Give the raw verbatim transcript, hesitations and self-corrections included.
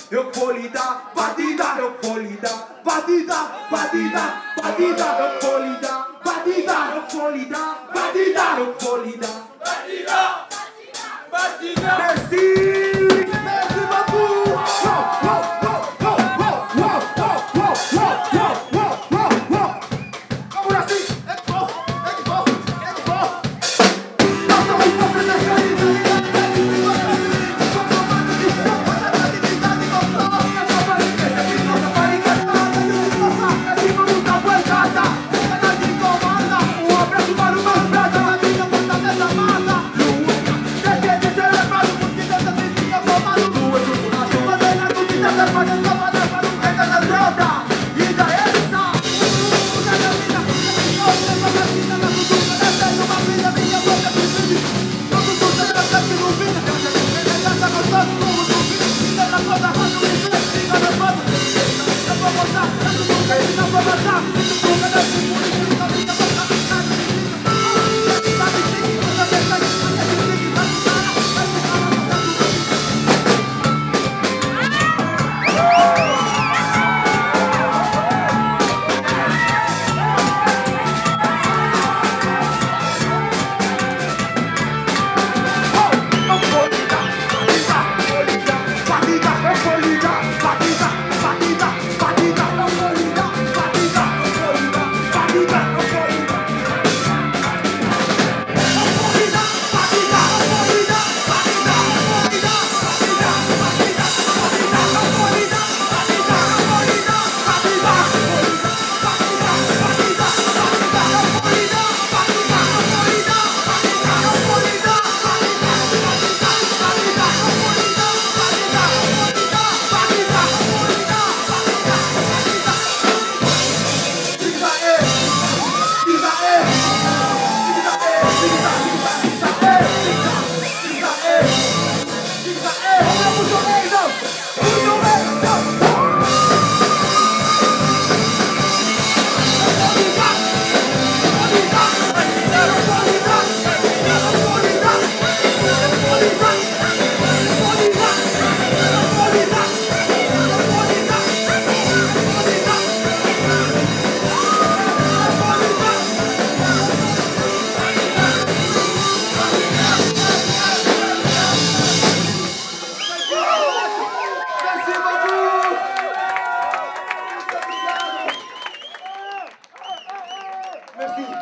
eu vou lhe dar batida, eu vou lhe dar batida, batida, batida, eu vou lhe dar batida, eu vou lhe dar batida, eu vou lhe dar batida, batida. Merci, merci beaucoup. Vamos assim, é que bom, é que bom, é que bom. Nós somos você da realidade. Merci.